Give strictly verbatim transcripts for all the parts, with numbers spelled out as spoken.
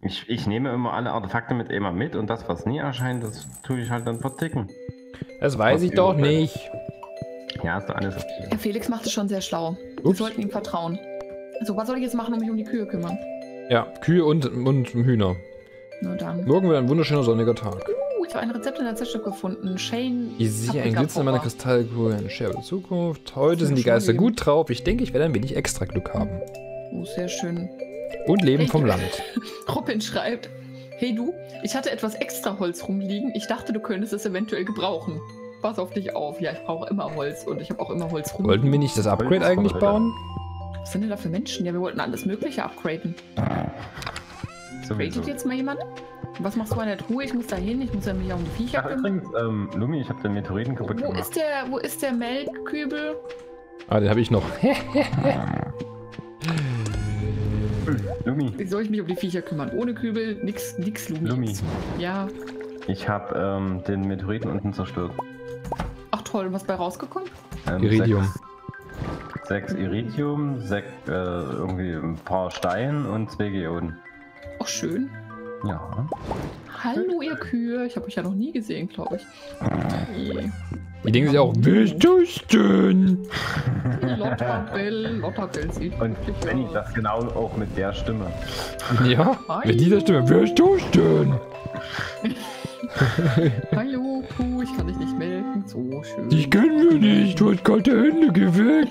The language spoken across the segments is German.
Ich, ich nehme immer alle Artefakte mit immer mit und das, was nie erscheint, das tue ich halt dann verticken. Das weiß ich doch nicht. Ja, ist doch alles okay. Herr Felix macht es schon sehr schlau. Wir Ups. sollten ihm vertrauen. Also, was soll ich jetzt machen, um mich um die Kühe kümmern? Ja, Kühe und, und Hühner. Nur dann. Morgen wird ein wunderschöner sonniger Tag. Uh, ich habe ein Rezept in der Zeitschrift gefunden. Shane. Ich sehe ein Glitzern in meiner Kristallkugel, eine Scherbe der Zukunft. Heute sind die Geister gut drauf. Ich denke, ich werde ein wenig extra Glück haben. Oh, sehr schön. Und leben Hey, vom Land. Robin schreibt: Hey du, ich hatte etwas extra Holz rumliegen. Ich dachte, du könntest es eventuell gebrauchen. Pass auf dich auf. Ja, ich brauche immer Holz und ich habe auch immer Holz rumliegen. Wollten wir nicht das Upgrade eigentlich bauen? Was sind denn da für Menschen? Ja, wir wollten alles Mögliche upgraden. Sowieso. Ratet jetzt mal jemand? Was machst du an der Truhe? Ich muss da hin, ich muss ja mich auch um die Viecher Ach, kümmern. übrigens, ähm, Lumi, ich habe den Meteoriten kaputt Wo gemacht. ist der, wo ist der Melkkübel? Ah, den habe ich noch. Lumi, Wie soll ich mich um die Viecher kümmern? Ohne Kübel, nix, nix Lumi. Lumi, Ja. ich habe ähm, den Meteoriten unten zerstört. Ach toll, was bei rausgekommen? Ähm, Iridium. Sechs, sechs Iridium, sechs, äh, irgendwie ein paar Steine und zwei Geoden. Ach schön. Ja. Hallo ihr Kühe. Ich habe euch ja noch nie gesehen, glaube ich. Nee. Die denken sich auch, bist du denn? Lottabell, Lottabell sieht Und wirklich wenn ich aus. das genau auch mit der Stimme. Ja, mit dieser Stimme, bist du denn? Hallo Kuh, ich kann dich nicht melken. So schön. Ich kenn wir nicht, du hast kalte Hände, geh weg.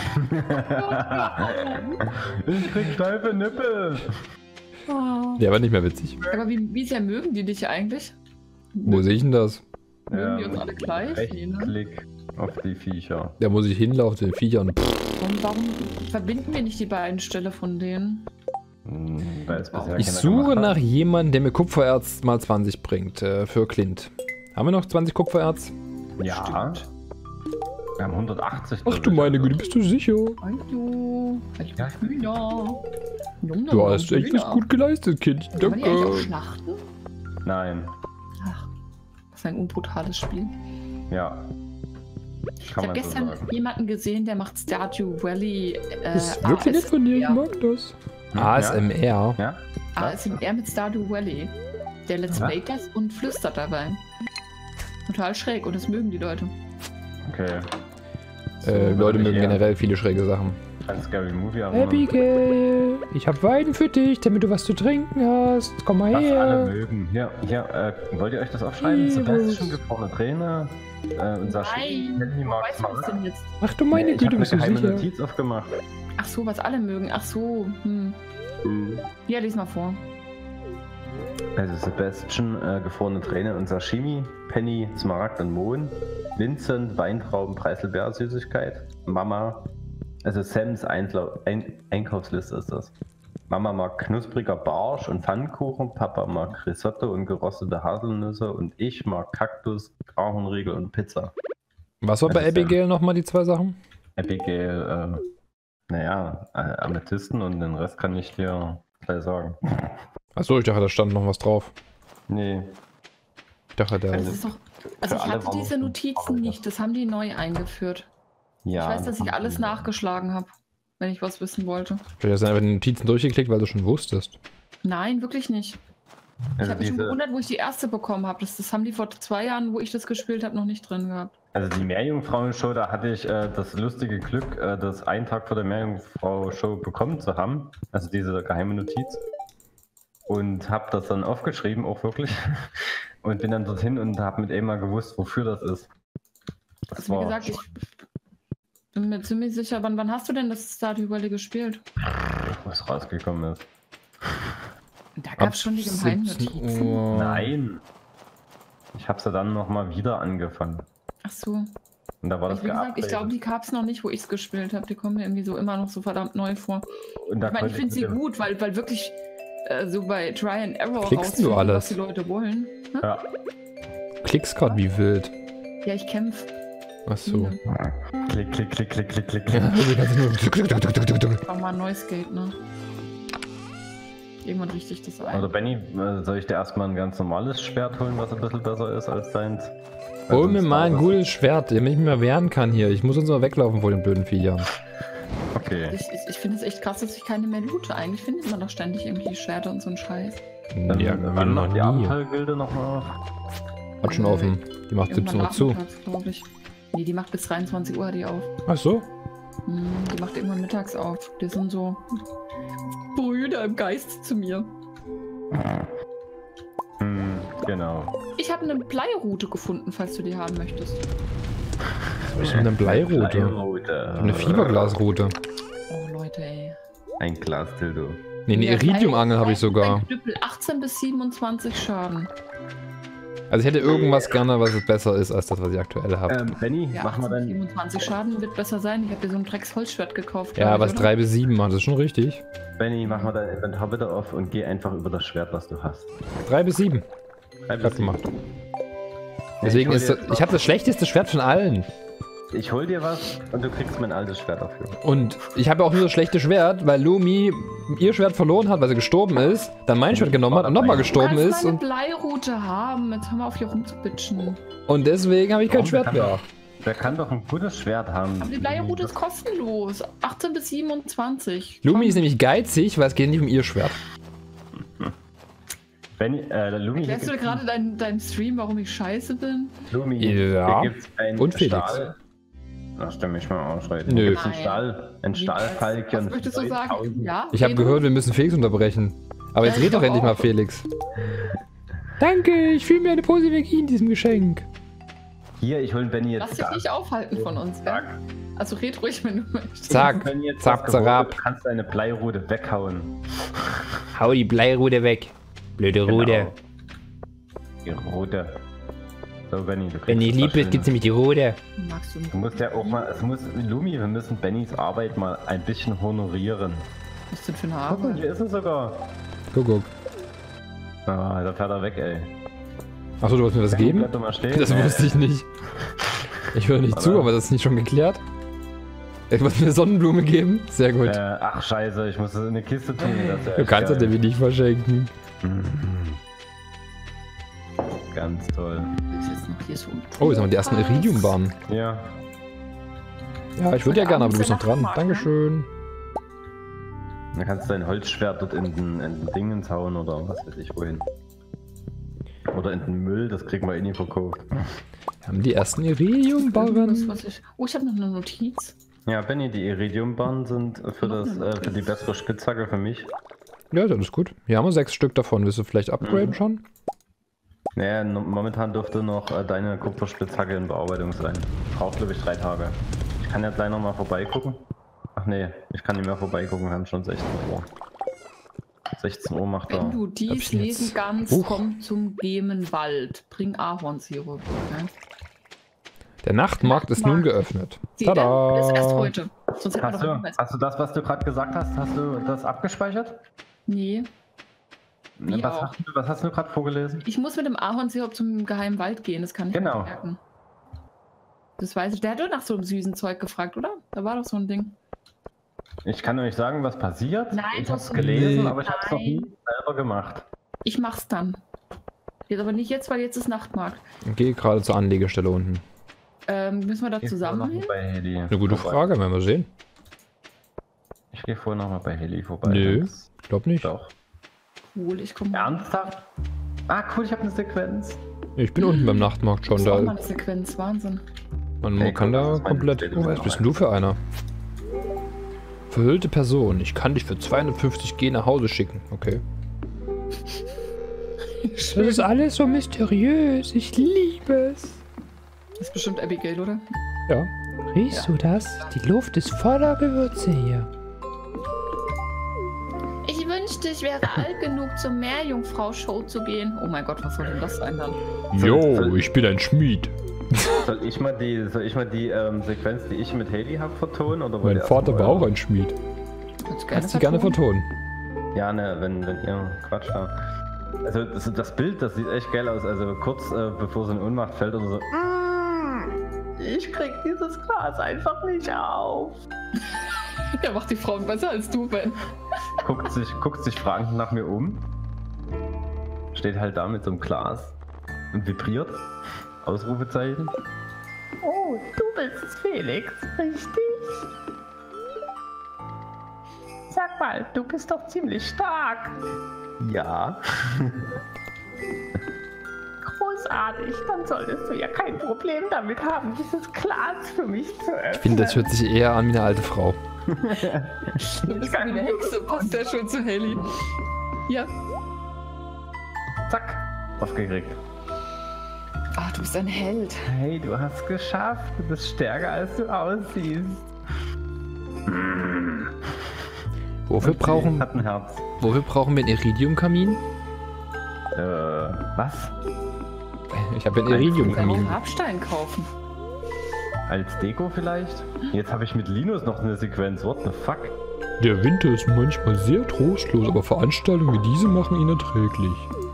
Ich krieg steife Nippel. Ah. Der war nicht mehr witzig. Aber wie, wie sehr mögen die dich eigentlich? Wo sehe ich denn das? Mögen die uns alle gleich? Nee, ne? Rechtsklick auf die Viecher. Da muss ich hinlaufen, den Viecher und pff. Und warum verbinden wir nicht die beiden Stelle von denen? Hm, weil es bisher Ich keiner suche gemacht nach hat. jemandem, der mir Kupfererz mal zwanzig bringt, äh, für Clint. Haben wir noch zwanzig Kupfererz? Ja. Stimmt. Wir haben hundertachtzig. Ach du meine Güte, bist du sicher? Hallo. Ja, Hallo Hühner. Junge, Du hast echt was Hühner. gut geleistet, Kind. Kann man die eigentlich auch Danke. schlachten? Nein. Ach, was ein unbrutales Spiel. Ja. Ich Kann habe man so gestern sagen. jemanden gesehen, der macht Stardew Valley. Äh, Das ist wirklich nett von dir, ich A S M R. mag das. Hm, A S M R. Ja? A S M R mit Stardew Valley. Der Let's Was? Play das und flüstert dabei. Total schräg und das mögen die Leute. Okay. Äh, Leute mich mögen eher generell viele schräge Sachen. Ein Scary Movie erinnern. Abigail, ich hab Wein für dich, damit du was zu trinken hast. Komm mal Was alle her. mögen. Hier, hier, äh, wollt ihr euch das aufschreiben? Servus. Sebastian gefrorene Trainer. Äh, unser Nein, Handy wo mag weißt du das denn jetzt? Ach du meine ich hab Güte, eine bist du geheime sicher? Notiz aufgemacht. Ach so, was alle mögen. Ach so. Hm. Ja, lies mal vor. Also Sebastian, äh, gefrorene Träne und Sashimi, Penny, Smaragd und Mohn, Vincent, Weintrauben, Preiselbeer, Süßigkeit, Mama, also Sams Einlau Ein Einkaufsliste ist das. Mama mag knuspriger Barsch und Pfannkuchen, Papa mag Risotto und geröstete Haselnüsse und ich mag Kaktus, Ahornriegel und Pizza. Was war bei Das ist ja- Abigail nochmal die zwei Sachen? Abigail, äh, naja, äh, Amethysten und den Rest kann ich dir gleich sagen. Achso, ich dachte, da stand noch was drauf. Nee, Ich dachte, der. Das ist doch. Also für ich alle hatte war diese das Notizen ein- nicht. Das haben die neu eingeführt. ja. Ich weiß, dass ich das alles haben die- nachgeschlagen habe, wenn ich was wissen wollte. Vielleicht hast du einfach die Notizen durchgeklickt, weil du schon wusstest. Nein, wirklich nicht. Ich Also habe mich schon diese, gewundert, wo ich die erste bekommen habe. Das, das haben die vor zwei Jahren, wo ich das gespielt habe, noch nicht drin gehabt. also die Meerjungfrauen-Show, da hatte ich äh, das lustige Glück, äh, das einen Tag vor der Meerjungfrau-Show bekommen zu haben. Also diese geheime Notiz. Und habe das dann aufgeschrieben, auch wirklich. Und bin dann dorthin und habe mit Emma gewusst, wofür das ist. Das Also wie gesagt, ich bin mir ziemlich sicher. Wann, wann hast du denn das Stardew Valley gespielt? was rausgekommen ist. Da gab es schon die geheimen siebzehn Notizen. Uhr. Nein! Ich habe sie dann nochmal wieder angefangen. Ach so. Und da war das Wie gesagt, ich geupdatet. glaube, die gab es noch nicht, wo ich es gespielt habe. Die kommen mir irgendwie so immer noch so verdammt neu vor. Und da Ich meine, ich konnte finde sie mit dem- gut, weil, weil wirklich äh, so bei Try and Error Klickst du rausfinden, alles? was die Leute wollen. Hm? Ja. Klickst grad wie wild. Ja, ich kämpfe. Achso. Klick, klick, klick, klick, klick, klick. Ja, die ganze nur. Mach mal ein neues Gate, ne? Irgendwann richte ich das ein. Oder Benny, äh, soll ich dir erstmal ein ganz normales Schwert holen, was ein bisschen besser ist als deins? Hol mir sonst mal ein war das- gutes Schwert, damit ich mich mal wehren kann hier. Ich muss uns mal weglaufen vor den blöden Viechern. Okay. Ich, ich, ich finde es echt krass, dass ich keine mehr loote. Eigentlich findet man doch ständig irgendwie Schwerter und so ein Scheiß. Dann, Ja, wann noch macht die nie. Abenteuergilde nochmal auf? Hat schon offen. Die macht siebzehn Uhr zu. glaube ich. Nee, die macht bis dreiundzwanzig Uhr die auf. Ach so? Hm, die macht irgendwann mittags auf. Die sind so Brüder im Geist zu mir. Hm, genau. Ich habe eine Bleiroute gefunden, falls du die haben möchtest. Was ist denn eine Bleiroute? Bleiroute. Eine Fiberglasroute. Oh, Leute, ey. Ein Glas-Dildo. Nee, eine Ja, Iridiumangel habe ich Blei- sogar. Knüppel, achtzehn bis siebenundzwanzig Schaden. Also ich hätte irgendwas gerne, was besser ist als das, was ich aktuell habe. Ähm, Benny, Ja, mach mal achtzehn bis dann. siebenundzwanzig Schaden wird besser sein. Ich habe dir so ein Drecks-Holzschwert gekauft. Ja, glaub was ich, drei bis sieben macht, das ist schon richtig. Benny, mach mal dein Inventar bitte auf und geh einfach über das Schwert, was du hast. drei bis sieben. Drei Ich bis hab gemacht. sieben. Deswegen ich ist hol das, dir ich habe das schlechteste Schwert von allen. Ich hol dir was und du kriegst mein altes Schwert dafür. Und ich habe auch nur das schlechte Schwert, weil Lumi ihr Schwert verloren hat, weil sie gestorben ist, dann mein Schwert genommen hat und nochmal Du gestorben kannst ist. meine Und, Bleiroute haben. Jetzt hör mal auf, hier rumzubitschen. und deswegen habe ich kein Warum? Schwert Wer mehr. kann doch- Wer kann doch ein gutes Schwert haben? Aber die Bleiroute ist kostenlos. achtzehn bis siebenundzwanzig. Lumi Komm. ist nämlich geizig, weil es geht nicht um ihr Schwert. Benny, äh, Lumi, hier Erklärst du dir gibt's, gerade deinen dein Stream, warum ich scheiße bin? Lumi, Ja. hier gibt's ein Und Felix. Stahl. Ach, stimm mich mal ausschreiten. Nö. Hier gibt's ein Nein. Stahl, ein Stahlfalken. Was möchtest du sagen? Ja? Ich habe Edu? gehört, wir müssen Felix unterbrechen. Aber jetzt Ja, red ich doch doch endlich mal, auch. Felix. Danke, ich fühle mir eine positive Energie in diesem Geschenk. Hier, ich hol Benny jetzt Lass dich Gas. nicht aufhalten von uns, ja? Zack. Also red ruhig, wenn du möchtest. Zack, Benny, jetzt zap, das Gebot, zarab. Du kannst deine Bleiroute weghauen. Hau die Bleirude weg. Blöde Rude. Genau. Die rote. So, Benny, du kriegst Wenn die das lieb ist, Schöne. gibt's nämlich die Rote. Magst du nicht? Du musst ja auch mal, es muss, Lumi, wir müssen Bennys Arbeit mal ein bisschen honorieren. Was ist denn für eine Guck mal, Arbeit? hier ist er sogar. Guck, guck. Ah, da fährt er weg, ey. Achso, du wolltest mir was Benny, geben? bleib doch mal stehen. Das Nee. wusste ich nicht. Ich höre nicht zu, Oder? aber das ist nicht schon geklärt. Er wird mir eine Sonnenblume geben? Sehr gut. Äh, ach, scheiße, ich muss das in eine Kiste tun. Das ist ja Du echt kannst das geil. nämlich nicht verschenken. Mhm. Ganz toll. Das ist jetzt noch hier so ein Oh, jetzt haben wir die ersten Pass. Iridiumbahnen. Ja. Ja, ich würde ja gerne, aber du bist noch dran. Nachtmarkt, ne? Dankeschön. Dann kannst du dein Holzschwert dort in den, in den Dingens hauen oder was weiß ich wohin. Oder in den Müll, das kriegen wir eh nie verkauft. Wir haben die ersten Irgendwas, Iridiumbarren. was ich... Oh, ich habe noch eine Notiz. Ja, Benny, die Iridiumbahnen sind für, das, äh, für die bessere Spitzhacke für mich. Ja, das ist gut. Hier haben wir sechs Stück davon. Willst du vielleicht upgraden Mhm. schon? Naja, no- momentan dürfte noch äh, deine Kupferspitzhacke in Bearbeitung sein. Braucht, glaube ich, drei Tage. Ich kann ja gleich noch mal vorbeigucken. Ach nee, ich kann nicht mehr vorbeigucken, wir haben schon sechzehn Uhr. sechzehn Uhr macht er. Wenn du Hab dies ich jetzt- lesen kannst, Huch. komm zum Gemenwald. Bring Ahornsirup. Okay? Der Nachtmarkt ist nun Nachtmarkt. geöffnet. Sieh, der ist erst Tada! heute. Sonst hätten wir Hast doch du, nicht hast du das, was du gerade gesagt hast, hast du das abgespeichert? Nee. Wie was, auch. hast du, was hast du gerade vorgelesen? Ich muss mit dem Ahornsirup zum geheimen Wald gehen, das kann ich Genau. mir merken. Das weiß ich. Der hat doch nach so einem süßen Zeug gefragt, oder? Da war doch so ein Ding. Ich kann euch sagen, was passiert. Nein, ich das- hab's gelesen, Nee. aber ich hab's noch nie selber gemacht. Ich mach's dann. Jetzt aber nicht jetzt, weil jetzt ist Nachtmarkt. Ich gehe gerade zur Anlegestelle unten. Ähm, müssen wir da Ich geh zusammen vorher hin? noch mal bei Heli Eine gute vorbei. Frage, werden wir sehen. Ich gehe vorher noch mal bei Heli vorbei. Nö. Das- Ich glaube nicht. Doch. Cool, ich komme. Ernsthaft? Ah, cool, ich habe eine Sequenz. Ich bin unten beim Nachtmarkt schon Das ist auch mal da. eine Sequenz, Wahnsinn. Man Hey, kann guck, das da ist mein komplett. Bild, Oh, das was ist bist noch denn du für einer? Verhüllte Person. Ich kann dich für zweihundertfünfzig G nach Hause schicken. Okay. Das ist alles so mysteriös. Ich liebe es. Das ist bestimmt Abigail, oder? Ja. Riechst du das? Die Luft ist voller Gewürze hier. Ich wünschte, ich wäre alt genug, zur Meerjungfrau-Show zu gehen. Oh mein Gott, was soll denn das sein dann? Jo, ich bin ein Schmied. Soll ich mal die, soll ich mal die ähm, Sequenz, die ich mit Heli habe, vertonen? Oder wollt Mein ihr Vater erst war mal auch eure- ein Schmied. Kannst Kannst du gerne vertonen. Ja, ne, wenn, wenn ihr Quatsch da. Also das, das Bild, das sieht echt geil aus. Also kurz äh, bevor so eine Ohnmacht fällt oder so. Ich krieg dieses Glas einfach nicht auf. Ja, macht die Frauen besser als du, Ben. Guckt sich, guckt sich fragend nach mir um. Steht halt da mit so einem Glas und vibriert. Ausrufezeichen. Oh, du bist Felix, richtig? Sag mal, du bist doch ziemlich stark. Ja. Großartig, dann solltest du ja kein Problem damit haben, dieses Glas für mich zu öffnen. Ich finde, das hört sich eher an wie eine alte Frau. Du bist wie eine Hexe, passt ja schon zu Haley. Ja. Zack, aufgekriegt. Ach, du bist ein Held. Hey, du hast geschafft. Du bist stärker, als du aussiehst. Wofür Und sie brauchen, hat ein Herz. wofür brauchen wir einen Iridiumkamin? Äh, was? Ich habe einen Warum Iridiumkamin. Grabstein kaufen? Als Deko vielleicht? Jetzt habe ich mit Linus noch eine Sequenz. What the fuck? Der Winter ist manchmal sehr trostlos, aber Veranstaltungen wie diese machen ihn erträglich.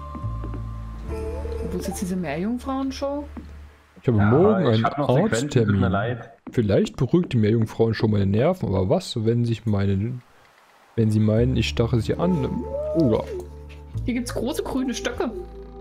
Wo ist jetzt diese Meerjungfrauen-Show? Ich habe Ja, morgen ich einen hab noch Sequenzen, tut mir Arzttermin. leid. Vielleicht beruhigt die Meerjungfrauen schon meine Nerven, aber was, wenn sich meinen, wenn sie meinen, ich stache sie an? Oh ja. Hier gibt's große grüne Stöcke.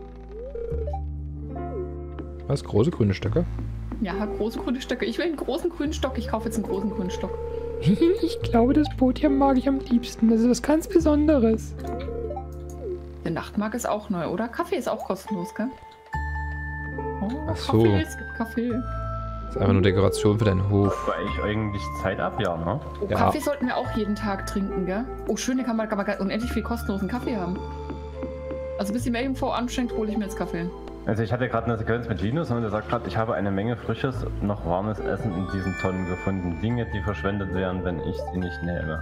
Was? Große grüne Stöcke? Ja, große grüne Stöcke. Ich will einen großen grünen Stock. Ich kaufe jetzt einen großen grünen Stock. Ich glaube, das Boot hier mag ich am liebsten. Das ist was ganz Besonderes. Der Nachtmarkt ist auch neu, oder? Kaffee ist auch kostenlos, gell? Oh, Ach so. Kaffee, es gibt Kaffee. Das ist einfach nur Dekoration für deinen Hof. War ich eigentlich Zeit ab, ja, ne? Oh, Ja. Kaffee sollten wir auch jeden Tag trinken, gell? Oh, schön, da kann man, kann man unendlich viel kostenlosen Kaffee haben. Also bis die Meerjungfrau anschenkt, hole ich mir jetzt Kaffee. Also ich hatte gerade eine Sequenz mit Linus und er sagt gerade, ich habe eine Menge frisches, noch warmes Essen in diesen Tonnen gefunden. Dinge, die verschwendet wären, wenn ich sie nicht nehme.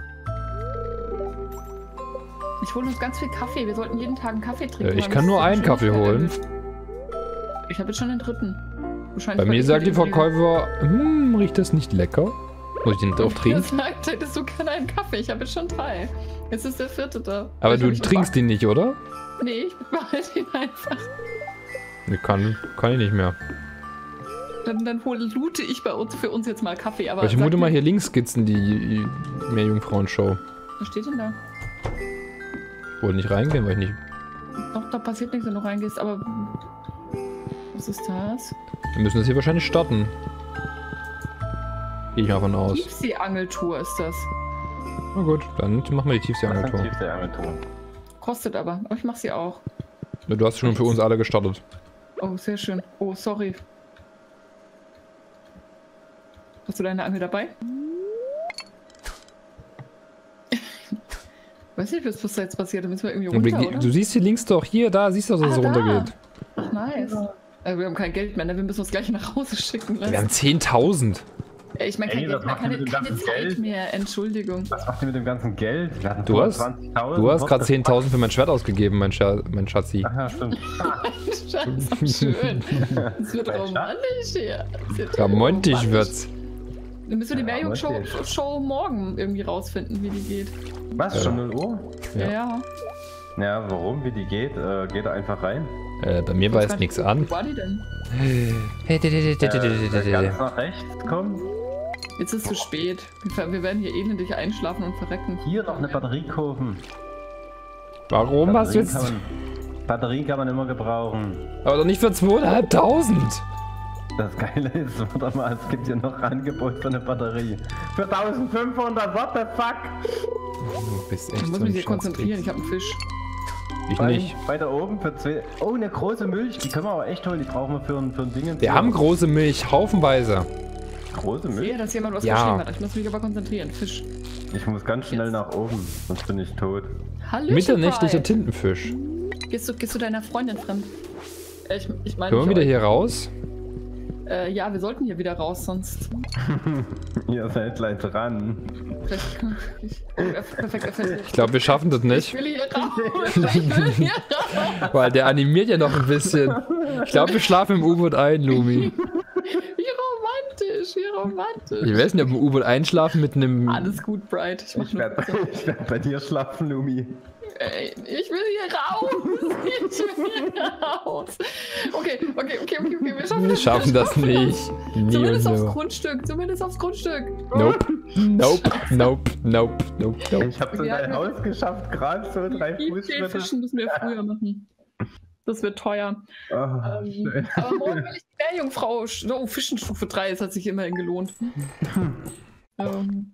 Ich hole uns ganz viel Kaffee. Wir sollten jeden Tag einen Kaffee trinken. Äh, ich weil kann das nur die einen Kaffee holen. Geschwindigkeit- Ich habe jetzt schon den dritten. Wahrscheinlich, Bei weil mir ich sagt die mit dem- Verkäufer, hm, riecht das nicht lecker? Muss ich den drauf Er trinken? sagt, hättest du gerne einen Kaffee. Ich habe jetzt schon drei. Jetzt ist der vierte da. Aber Ich du hab mich trinkst ihn nicht, oder? gefragt. Nee, ich behalte ihn einfach. Nee, kann, kann ich nicht mehr. Dann, dann hole, loote ich bei uns für uns jetzt mal Kaffee. Aber Aber ich sag vermute mal mir- hier links skizzen die Meerjungfrauen-Show. Was steht denn da? Ich wollte nicht reingehen, weil ich nicht... Doch, da passiert nichts, wenn du reingehst, aber. Was ist das? Wir müssen das hier wahrscheinlich starten. Gehe ich mal davon aus. Tiefseeangeltour ist das. Na gut, dann machen wir die Das ist Tiefseeangeltour. ein Tiefseeangeltour. Kostet aber. Aber ich mach sie auch. Ja, du hast schon für uns alle gestartet. Oh, sehr schön. Oh, sorry. Hast du deine Angel dabei? Weiß nicht, was da jetzt passiert. Da müssen wir irgendwie runter, oder? Du siehst hier links doch, hier, da, siehst du, dass es Ah, da. runtergeht. Ach, nice. Äh, wir haben kein Geld mehr, ne? Wir müssen uns gleich nach Hause schicken lassen. Wir haben zehntausend. Äh, ich meine, kein Ey, Geld was mehr, macht ihr keine, mit dem keine ganzen Zeit Geld? mehr. Entschuldigung. Was macht ihr mit dem ganzen Geld? Wir hatten Du hast- fünfundzwanzigtausend. Du hast What gerade the zehntausend für mein Schwert ausgegeben, mein, Scha mein Schatzi. fuck? Ach ja, stimmt. Scheiße, schön. Das wird Mein romantisch hier. Das wird Romantisch romantisch. wird's. Dann müssen wir die Ja, Meerjung-Show romantisch. Show morgen irgendwie rausfinden, wie die geht. Was? Ja. Schon null Uhr? Ja. Ja, ja. Ja, warum? Wie die geht? Äh, geht er einfach rein? Äh, bei mir beißt nichts an. Wo war die denn? Äh, ganz nach rechts kommen. Jetzt ist es zu spät. Wir, ver- wir werden hier elendig einschlafen und verrecken. Hier noch eine Batterie kaufen. Warum hast du Batterien jetzt... kann man, Batterien kann man immer gebrauchen. Aber doch nicht für zweieinhalbtausend. Das Geile ist, warte mal, es gibt hier noch Angebot für eine Batterie. Für eintausendfünfhundert, what the fuck? Du bist Ich echt muss so mich ein hier konzentrieren. Ich habe einen Fisch. Ich Bei- nicht. Weiter oben für zwei. Oh, eine große Milch, die können wir aber echt holen. Die brauchen wir für ein, für ein Ding. Wir haben große Milch, haufenweise. große Ich Milch. sehe, dass jemand was Ja. geschrieben hat. Ich muss mich aber konzentrieren. Fisch. Ich muss ganz schnell Jetzt. nach oben, sonst bin ich tot. Hallo. Mitternächtlicher Tintenfisch. Gehst du, gehst du deiner Freundin fremd? Äh, Ich, ich meine. Können wir wieder ich- hier raus? Äh, ja, wir sollten hier wieder raus, sonst. Ihr seid gleich dran. Vielleicht, ich, oh, er- perfekt, er fällt Ich glaube, wir schaffen das Ich nicht, will hier raus. Ich will hier raus. weil der animiert ja noch ein bisschen. Ich glaube, wir schlafen im U-Boot ein, Lumi. Wie romantisch, wie romantisch. Ich weiß nicht, ob wir im U-Boot einschlafen mit einem... Alles gut, Bright. Ich mach Ich nur. werde werd bei dir schlafen, Lumi. Ey, ich will hier raus. Ich will hier raus. Okay, okay, okay, okay, okay. Wir schaffen Wir das. schaffen das nicht. Nie und Zumindest aufs no. Grundstück. Zumindest aufs Grundstück. Nope. Nope. Nope. Nope. Nope. Nope. Ich hab's in Wir dein hatten- Haus geschafft, gerade so drei Die Fußschritte. Fischen müssen wir früher machen. Das wird teuer. Oh, Ähm, schön. aber morgen will ich die Meerjungfrau. Oh, Fischenstufe drei, das hat sich immerhin gelohnt. ähm,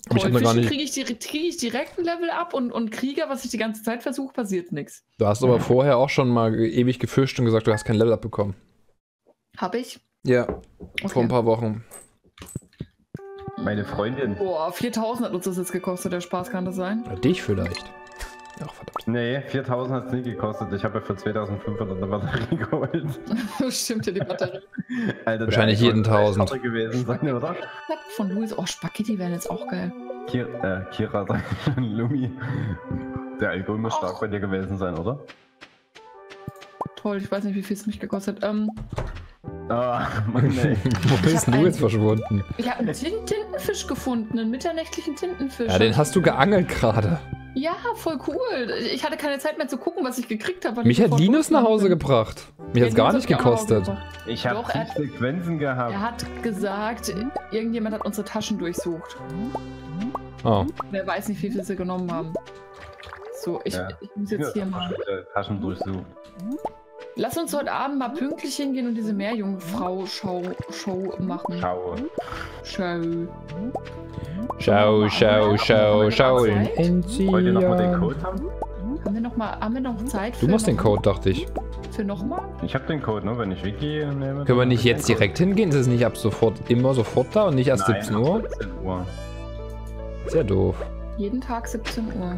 Aber ich hab noch gar nicht. Kriege ich, dir- krieg ich direkt ein Level ab und, und Krieger, was ich die ganze Zeit versuche, passiert nichts. Du hast aber vorher auch schon mal ewig gefischt und gesagt, du hast kein Level abbekommen. Hab ich? Ja, Okay. vor ein paar Wochen. Meine Freundin. Boah, viertausend hat uns das jetzt gekostet, der Spaß kann das sein? Bei dich vielleicht. Ach, verdammt. Nee, viertausend hat es nie gekostet. Ich habe ja für zweitausendfünfhundert eine Batterie geholt. Stimmt ja die Batterie. Alter, Wahrscheinlich der jeden iPhone ist tausend. teuer gewesen sein, oder? Von Luis, oh, Spaghetti wären jetzt auch geil. Kira, äh, Kira sagt Lumi. Der Alkohol muss stark Och. bei dir gewesen sein, oder? Toll, ich weiß nicht, wie viel es mich gekostet hat. Ähm, Ah, Mann, ey. Wo bist hab du einen- jetzt verschwunden? ich habe einen Tin- Tintenfisch gefunden, einen mitternächtlichen Tintenfisch. Ja, den hast du geangelt gerade. Ja, voll cool. Ich hatte keine Zeit mehr zu gucken, was ich gekriegt habe. weil Mich ich hat sofort Linus nach Hause losgegangen gebracht. Mich bin. hat's gar Linus nicht hat mich auch nach Hause gekostet. gebracht. Ich habe Doch, er hat- Sequenzen gehabt. Er hat gesagt, irgendjemand hat unsere Taschen durchsucht. Oh. Wer weiß nicht, wie viel sie genommen haben. So, ich, Ja. ich muss jetzt hier mal. Äh, Taschen durchsucht. Lass uns heute Abend mal pünktlich hingehen und diese Meerjungfrau-Show Show machen. Schau. Show. Schau, schau, schau, schau. Zeit? Wollt ihr nochmal den Enzian. Code haben? Haben wir noch mal, haben wir noch Zeit Du musst den noch- Code, dachte ich. Für nochmal? Ich habe den Code, ne? Wenn ich Wiki nehme. Können wir dann nicht hab ich jetzt den Code. direkt hingehen? Ist es nicht ab sofort immer sofort da und nicht erst Nein, siebzehn ab Uhr? siebzehn Uhr. Sehr doof. Jeden Tag siebzehn Uhr.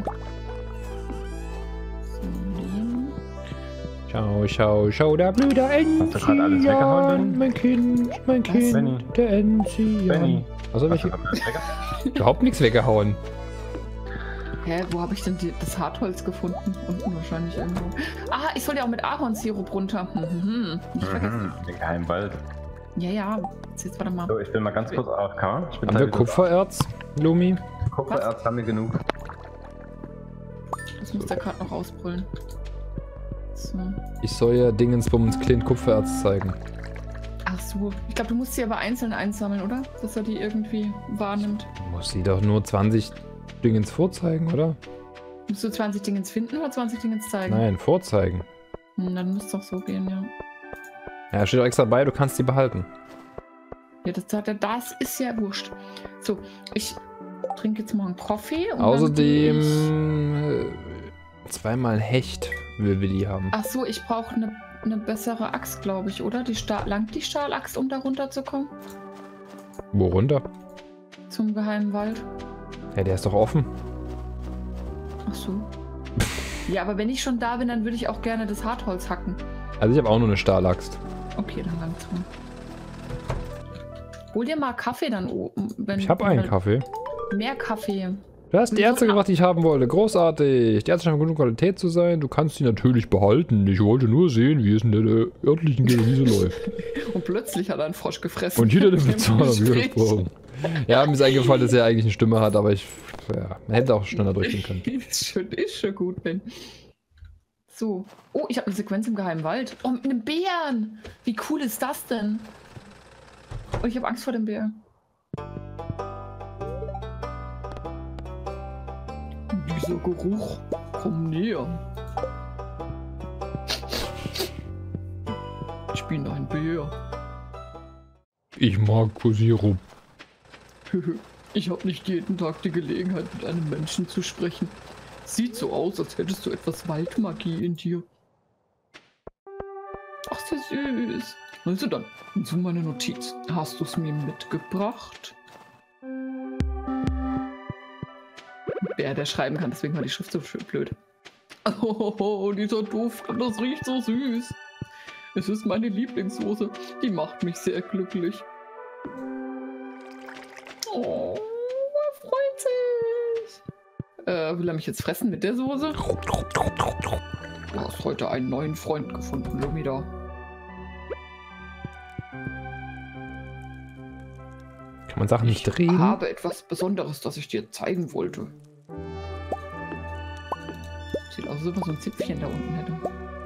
So, den. Schau, schau, schau, da blüht der Hast du grad alles weggehauen, Enzian. Benny? Mein Kind, mein Kind, Benny? der Enzian. Benny. Also Hast du welche? grad alles weggehauen? Überhaupt nichts weggehauen. Hä, wo habe ich denn die, das Hartholz gefunden? Unten wahrscheinlich irgendwo. Ah, ich soll ja auch mit Ahornsirup runter. Hm, hm, hm. Nicht vergessen. Mhm, den geheimen Wald. Ja, ja. Jetzt, jetzt warte mal. So, ich bin mal ganz kurz A F K. Ich bin Haben wir Teil des- Kupfererz, Lumi? Kupfererz haben wir genug. Das muss der gerade noch ausbrüllen. So. Ich soll ja Dingensbummens Clint Kupfererz zeigen. Ach so. Ich glaube, du musst sie aber einzeln einsammeln, oder? Dass er die irgendwie wahrnimmt. Muss sie doch nur zwanzig Dingens vorzeigen, oder? Musst du zwanzig Dingens finden oder zwanzig Dingens zeigen? Nein, vorzeigen. Hm, dann muss es doch so gehen, ja. Ja, steht doch extra bei, du kannst die behalten. Ja, das, hat er- das ist ja wurscht. So, ich trinke jetzt mal einen Kaffee. und dann Außerdem gehe ich- äh, zweimal Hecht will Willi haben. Ach so, ich brauche eine ne bessere Axt, glaube ich, oder? Die Stahl, langt die Stahlaxt, um da runterzukommen? Wo runter? Zum geheimen Wald? Ja, der ist doch offen. Ach so. Ja, aber wenn ich schon da bin, dann würde ich auch gerne das Hartholz hacken. Also ich habe auch nur eine Stahlaxt. Okay, dann langt's mal. Hol dir mal Kaffee dann oben. Wenn, Ich habe einen wenn- Kaffee. Mehr Kaffee. Du hast die Wieso Ärzte Ka- gebracht, die ich haben wollte. Großartig. Die Ärzte scheinen von guter Qualität zu sein. Du kannst sie natürlich behalten. Ich wollte nur sehen, wie es in der örtlichen Geleise läuft. Und plötzlich hat er einen Frosch gefressen. Und hinter dem Im Bezahler Gespräch. widersprochen. Ja, mir ist eingefallen, dass er eigentlich eine Stimme hat, aber ich ja, man hätte auch schneller drücken können. ist, schon, ist schon gut, Ben. So. Oh, ich habe eine Sequenz im geheimen Wald. Oh, mit einem Bären. Wie cool ist das denn? Oh, ich habe Angst vor dem Bär. Dieser Geruch. Komm näher. Ich bin ein Bär. Ich mag Sirup. Ich habe nicht jeden Tag die Gelegenheit, mit einem Menschen zu sprechen. Sieht so aus, als hättest du etwas Waldmagie in dir. Ach, sehr süß. Also dann, zu meiner Notiz. Hast du es mir mitgebracht? Wer der schreiben kann, deswegen war die Schrift so schön blöd. Oh, dieser Duft, das riecht so süß. Es ist meine Lieblingssoße. Die macht mich sehr glücklich. Oh, er freut sich. Äh, will er mich jetzt fressen mit der Soße? Du hast heute einen neuen Freund gefunden, Lumida. Kann man Sachen nicht Ich drehen? habe etwas Besonderes, das ich dir zeigen wollte. Sieht aus, als ob er so ein Zipfchen da unten hätte.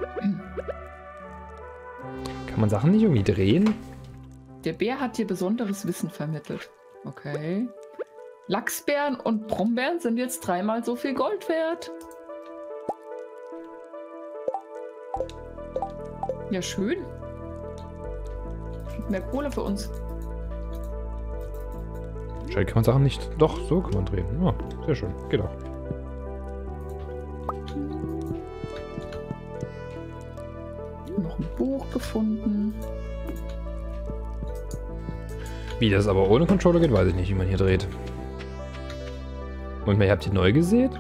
Kann man Sachen nicht irgendwie drehen? Der Bär hat dir besonderes Wissen vermittelt. Okay. Lachsbeeren und Brombeeren sind jetzt dreimal so viel Gold wert. Ja, schön. Gibt mehr Kohle für uns. Schnell kann man Sachen nicht... Doch, so kann man drehen. Ja, sehr schön. Geht auch. Noch ein Buch gefunden. Wie das aber ohne Controller geht, weiß ich nicht, wie man hier dreht. Und ihr habt die neu gesät?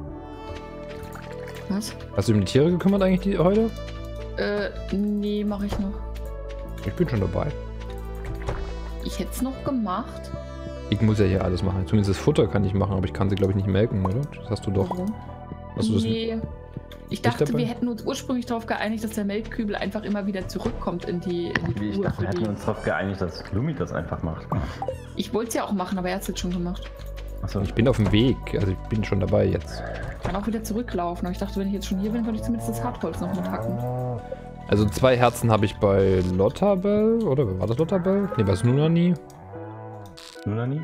Was? Hast du um die Tiere gekümmert eigentlich die, heute? Äh, nee, mache ich noch. Ich bin schon dabei. Ich hätte es noch gemacht. Ich muss ja hier alles machen. Zumindest das Futter kann ich machen, aber ich kann sie, glaube ich, nicht melken, oder? Das hast du doch. Warum? Hast du das Nee. Ich dachte, dabei? wir hätten uns ursprünglich darauf geeinigt, dass der Melkkübel einfach immer wieder zurückkommt in die, in die Ich Truhe. dachte, für wir hätten die- uns darauf geeinigt, dass Lumi das einfach macht. Ich wollte es ja auch machen, aber er hat es jetzt schon gemacht. Achso. Ich bin auf dem Weg. Also ich bin schon dabei jetzt. Kann auch wieder zurücklaufen, aber ich dachte, wenn ich jetzt schon hier bin, könnte ich zumindest das Hartholz noch mit hacken. Also zwei Herzen habe ich bei Lottabell. Oder war das Lottabell? Ne, war es Nunani. Luna nie?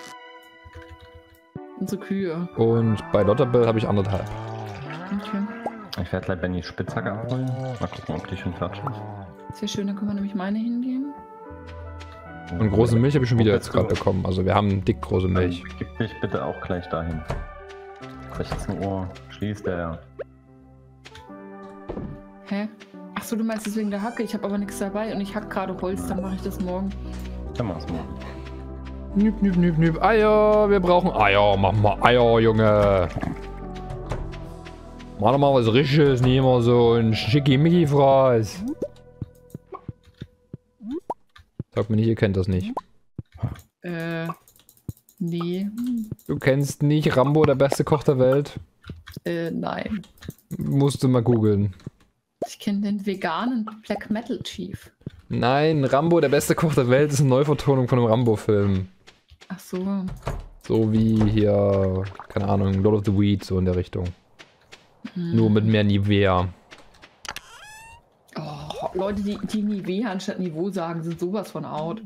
Unsere Kühe. Und bei Lottabell habe ich anderthalb. Okay. Ich werde gleich Benny Spitzhacke abholen. Mal gucken, ob die schon fertig ist. Sehr schön, dann können wir nämlich meine hingehen. Und große Milch habe ich schon Wo wieder bist jetzt gerade du? bekommen. Also wir haben dick große Milch. Ähm, Gib mich bitte auch gleich dahin. sechzehn Uhr schließt der. Hä? Achso, du meinst deswegen der Hacke. Ich habe aber nichts dabei und ich hack gerade Holz, dann mache ich das morgen. Dann mach's mal. Nüb, nüb, nüb, nüb. Eier, wir brauchen Eier. Mach mal Eier, Junge. Mach doch mal was Richtiges, nicht immer so ein Schickimicki-Fraß. Sag mir nicht, ihr kennt das nicht. Äh, nee. Du kennst nicht Rambo, der beste Koch der Welt? Äh, nein. Musst du mal googeln. Ich kenne den veganen Black Metal Chief. Nein, Rambo, der beste Koch der Welt, ist eine Neuvertonung von einem Rambo-Film. Ach so. So wie hier, keine Ahnung, Lord of the Weed, so in der Richtung. Hm. Nur mit mehr Nivea. Oh, Leute, die, die Nivea anstatt Niveau sagen, sind sowas von out.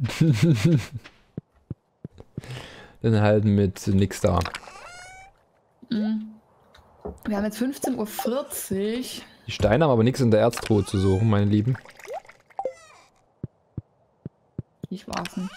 Dann halt mit nix da. Mhm. Wir haben jetzt fünfzehn Uhr vierzig. Die Steine haben aber nichts in der Erztruhe zu suchen, meine Lieben. Ich weiß nicht.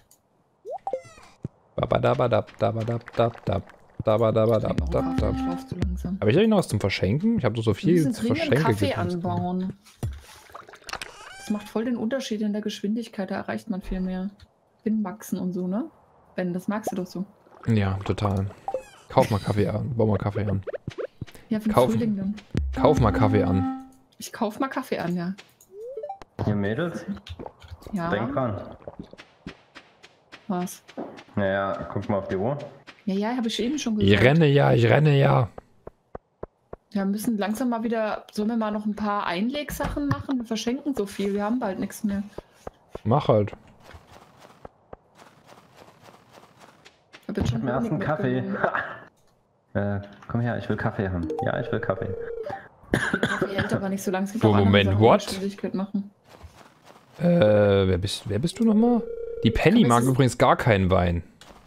Babadabadab, dabadab, dab, dabadabadab, Ich dab, dab. lauf zu langsam. Habe ich eigentlich noch was zum Verschenken? Ich habe doch so Wir viel müssen zu dringend verschenken. Kaffee gekriegt. anbauen. Das macht voll den Unterschied in der Geschwindigkeit, da erreicht man viel mehr. Hinwachsen und so, ne? Ben, das magst du doch so. Ja, total. Kauf mal Kaffee an. Bau mal Kaffee an. Ja, für den Kaufen. Frühling dann. Kauf mal Kaffee an. Ich kauf mal Kaffee an, ja. Hier Mädels, Ja. denk dran. Was? Naja, guck mal auf die Uhr. Ja, ja, habe ich eben schon Ich gesagt. renne ja, ich renne ja. Wir müssen langsam mal wieder, sollen wir mal noch ein paar Einlegsachen machen? Wir verschenken so viel, wir haben bald nichts mehr. Mach halt. Ich hab jetzt schon Im ersten Honig Kaffee. mitgenommen. äh, komm her, ich will Kaffee haben. Ja, ich will Kaffee. Kaffee hält aber nicht so lange. Es gibt Oh, auch andere Moment, Sachen, die what? Geschwindigkeit machen. Äh, wer bist, wer bist du nochmal? Die Penny Aber es mag ist- übrigens gar keinen Wein.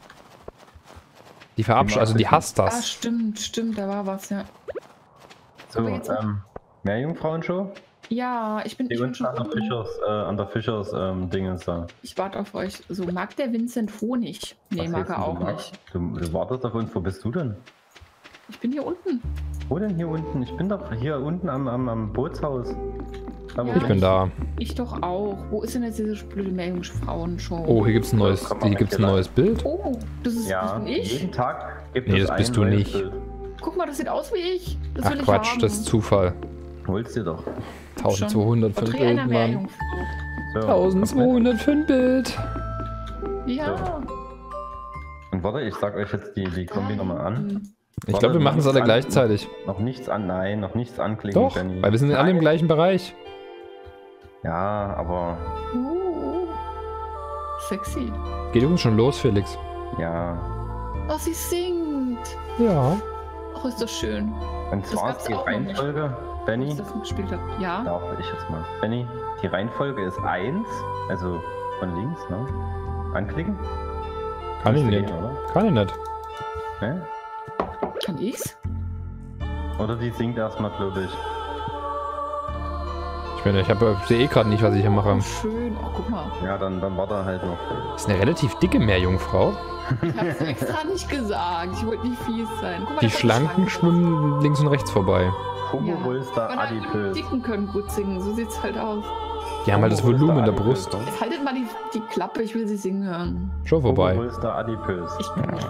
Die verabschiedet, mag also die nicht. hasst Ah, das. stimmt, stimmt, da war was, ja. So, Aber jetzt- ähm, Meerjungfrauenshow? Ja, ich bin, Die ich bin unten schon an der unten. Fischers, äh, an der Fischers, ähm, Dingens da. Ich warte auf euch. So, mag der Vincent Honig? Nee, Was mag jetzt er denn, auch du magst? nicht. Du, du wartest auf uns, wo bist du denn? Ich bin hier unten. Wo denn hier unten? Ich bin doch hier unten am, am, am Bootshaus. Da, wo Ja, Ich bin da. Ich doch auch. Wo ist denn jetzt diese blöde Meerjungfrauen-Show? Oh, hier gibt's ein neues, Komm mal hier gibt's ein weg, neues Bild. Oh, das ist das Ja, bin ich. jeden Tag gibt Nee, es das bist ein du neues nicht. Bild. Guck mal, das sieht aus wie ich. Das Ach will ich Quatsch, haben. das ist Zufall. Holst dir doch. eintausendzweihundertfünf Porträt einer Bild, Mann. Meerjungfrau. So, eintausendzweihundertfünf Bild. Ja. Und warte, ich sag euch jetzt die, die Kombi nochmal an. Hm. Ich glaube, wir machen es alle gleichzeitig. Noch nichts an, nein, noch nichts anklicken, Doch, Benny. weil wir sind alle im Nein. gleichen Bereich. Ja, aber Uh, sexy. Geht übrigens schon los, Felix. ja. Oh, sie singt. Ja. Oh, ist das schön. Und Das zwar gab's ist die auch noch nicht. Reihenfolge, Als Benny, ich das gespielt habe. Ja. darf ich jetzt mal. Benny, die Reihenfolge ist eins, also von links, ne? Anklicken? Kann ich Müsste nicht. gehen, oder? Kann ich nicht. Ne? Kann ich's? Oder die singt erstmal, glaube ich. Ich finde. Ich habe sehe eh gerade nicht, was ich hier mache. Oh, schön. Oh, guck mal. Ja, dann, dann war da halt noch. Das ist eine relativ dicke Meerjungfrau. Ich hab's extra nicht gesagt. Ich wollte nicht fies sein. Guck mal, Die da kommt Schlanken schwimmen links und rechts vorbei. Homo-Röster Aber die adipös. Dicken können gut singen. So sieht's halt aus. Die haben halt das Volumen in der Brust. Jetzt haltet mal die, die Klappe. Ich will sie singen hören. Schon vorbei. Homo-Röster adipös. Ich bin nicht.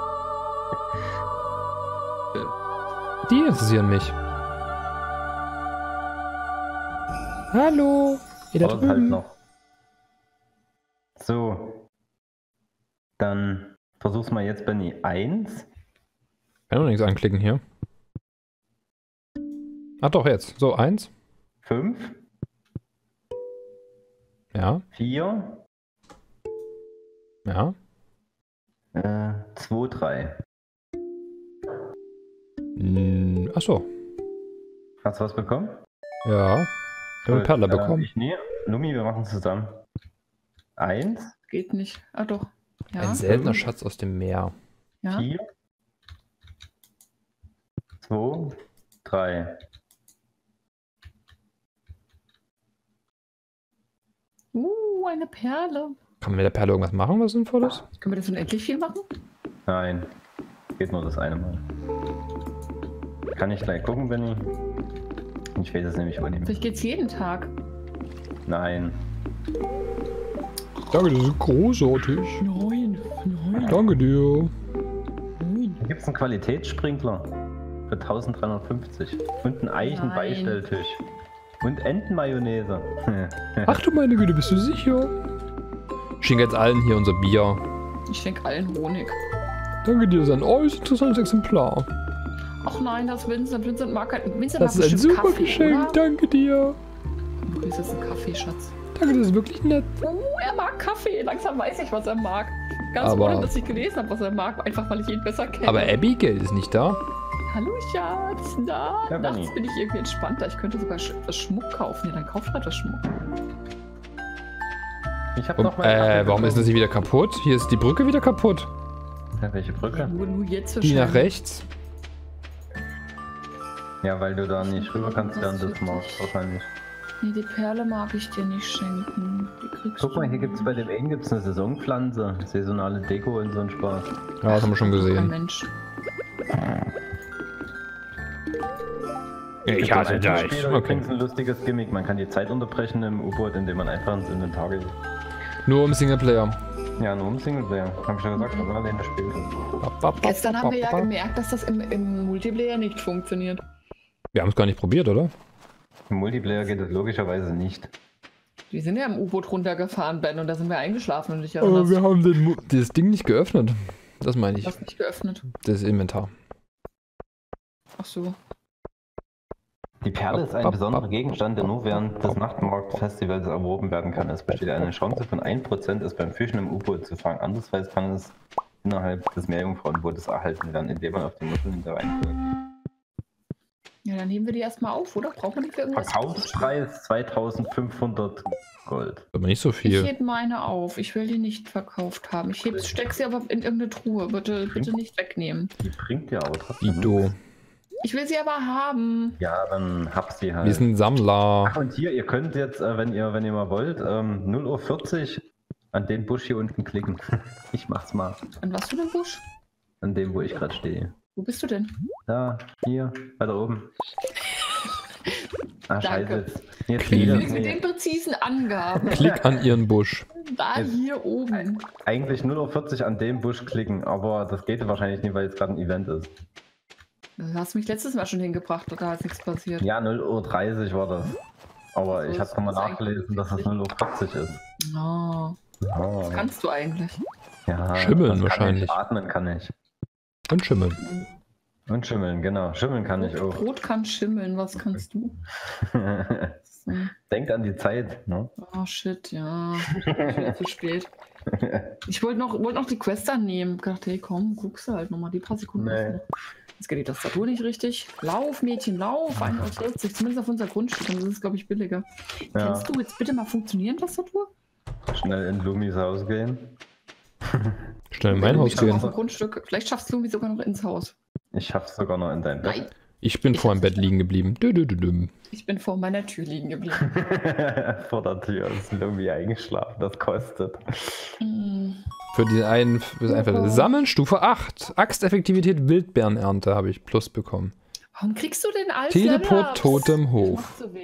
Die interessieren mich. Hallo. Ihr da Aber halt drüben. noch. So. Dann versuch's mal jetzt, Benny. Eins. Ich kann noch nichts anklicken hier. Ach doch, jetzt. So, eins. Fünf. Ja. Vier. Ja. Äh, zwei, drei. Hm, ach so. Hast du was bekommen? Ja. Ich habe eine Perle Äh, bekommen. Ich nee. Lumi, wir machen zusammen. Eins. Geht nicht. Ah, doch. Ja. Ein seltener Schatz aus dem Meer. ja. Vier. Zwei. Drei. Uh, eine Perle. Kann man mit der Perle irgendwas machen, was Sinnvolles? Können wir das unendlich viel machen? Nein. Geht nur das eine Mal. Kann ich gleich gucken, Benny? Ich weiß es nämlich auch nicht mehr. Vielleicht geht's jeden Tag. Nein. Danke, das ist großartig. Neun. Neun. Danke dir. Neun. Da gibt es einen Qualitätssprinkler für eintausenddreihundertfünfzig und einen Eichenbeistelltisch und Entenmayonnaise. Ach du meine Güte, bist du sicher? Schenk jetzt allen hier unser Bier. Ich schenke allen Honig. Danke dir, das ist ein äußerst interessantes Exemplar. Ach nein, das Vincent. Vincent mag halt. Vincent Das mag ist ein bestimmt super Kaffee, Geschenk, oder? danke dir. Du kriegst jetzt einen Kaffee, Schatz. Danke, das ist wirklich nett. Oh, er mag Kaffee. Langsam weiß ich, was er mag. Ganz Aber- ohne, dass ich gelesen habe, was er mag. Einfach, weil ich ihn besser kenne. Aber Abigail ist nicht da. Hallo, Schatz. Na, Ja, nachts Benni. bin ich irgendwie entspannter. Ich könnte sogar sch etwas Schmuck kaufen. Ja, dann kauf halt was Schmuck. Ich habe Und, noch mal. äh, warum ist das nicht wieder kaputt? Hier ist die Brücke wieder kaputt. Ja, welche Brücke? Nur, nur jetzt Die nach wahrscheinlich. rechts. Ja, weil du da nicht rüber kannst während des Mars wahrscheinlich. Nee, die Perle mag ich dir nicht schenken. Die kriegst Guck mal, du hier gibt es bei dem einen gibt's eine Saisonpflanze, saisonale Deko und so ein Spaß. Ja, das haben wir schon Kein gesehen. Mensch. Ich hasse Das dich. ist Okay. übrigens ein lustiges Gimmick. Man kann die Zeit unterbrechen im U-Boot, indem man einfach ins Inventar geht. Nur im Singleplayer. Ja, nur im Singleplayer. Hab ich ja gesagt, dass man alleine spielt. Gestern haben wir ja gemerkt, dass das im, im Multiplayer nicht funktioniert. Wir haben es gar nicht probiert, oder? Im Multiplayer geht es logischerweise nicht. Wir sind ja im U-Boot runtergefahren, Ben, und da sind wir eingeschlafen und ich Aber erinnerst. wir haben den Mu das Ding nicht geöffnet. Das meine Du ich. hast nicht geöffnet. Das Inventar. Ach so. Die Perle ist ein besonderer Gegenstand, der nur während des Nachtmarktfestivals erworben werden kann. Es besteht eine Chance von ein Prozent, es beim Fischen im U-Boot zu fangen. Andererseits kann es innerhalb des Meerjungfrauenbootes erhalten werden, indem man auf die Muscheln da reinfällt. Ja, dann nehmen wir die erstmal auf, oder? Braucht man die für irgendwas? Verkaufspreis zweitausendfünfhundert Gold. Aber nicht so Ich viel. heb meine auf. Ich will die nicht verkauft haben. Ich heb, steck sie aber in irgendeine Truhe. Bitte, bitte nicht wegnehmen. Die bringt ja auch trotzdem. Ido. Ich will sie aber haben. Ja, dann hab sie halt. Wir sind Sammler. Ach, und hier, ihr könnt jetzt, äh, wenn ihr wenn ihr mal wollt, ähm, null Uhr vierzig an den Busch hier unten klicken. Ich mach's mal. An was für einen Busch? An dem, wo ich gerade stehe. Wo bist du denn? Da, hier, weiter oben. Ah, Danke. scheiße. Jetzt, jetzt Klick. geht Du das willst mit den nicht. präzisen Angaben. Klick an ihren Busch. Da Jetzt- hier oben. Eigentlich null Uhr vierzig an dem Busch klicken, aber das geht wahrscheinlich nicht, weil jetzt gerade ein Event ist. Du hast mich letztes Mal schon hingebracht, da ist nichts passiert. Ja, null Uhr dreißig war das. Aber So ich ist habe nochmal das eigentlich nachgelesen, dass es null Uhr vierzig ist. Oh, Oh. was kannst du eigentlich? Ja, Schimmeln das kann wahrscheinlich. Ich. Atmen kann ich. Und schimmeln. Und schimmeln, genau. Schimmeln kann ich auch. Brot kann schimmeln, was kannst du? So. Denkt an die Zeit, ne? Oh shit, ja. Viel zu spät. Ich wollte noch, wollt noch die Quest annehmen. Ich dachte, hey komm, guckst du halt nochmal die paar Sekunden. Nee. Jetzt geht die Tastatur nicht richtig. Lauf, Mädchen, lauf. ein Euro vierzig, zumindest auf unser Grundstück. Dann ist es, glaube ich, billiger. Ja. Kannst du jetzt bitte mal funktionieren, Tastatur? Schnell in Lumis Haus gehen. Schnell in mein Haus Ich auf gehen. dem Grundstück. Vielleicht schaffst du irgendwie sogar noch ins Haus. Ich schaff's sogar noch in dein Bett. Nein. Ich bin Ich vor hab's dem Bett liegen geblieben. Dü -dü -dü -dü. Ich bin vor meiner Tür liegen geblieben. Vor der Tür ist irgendwie eingeschlafen, das kostet. Mm. Für die einen, für das einfach Oh. Sammeln, Stufe acht. Axteffektivität, Wildbeerenernte habe ich Plus bekommen. Warum kriegst du denn alles? Teleport Level-Ups? Totem Ich Hof. mach so